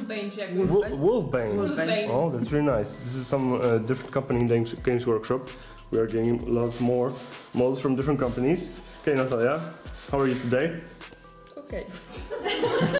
Wolfbane, Jack. Wolfbane. Wolfbane. Oh, that's really nice. This is some different company in Games Workshop. We are getting lots more models from different companies. Okay, Natalia, how are you today? Okay.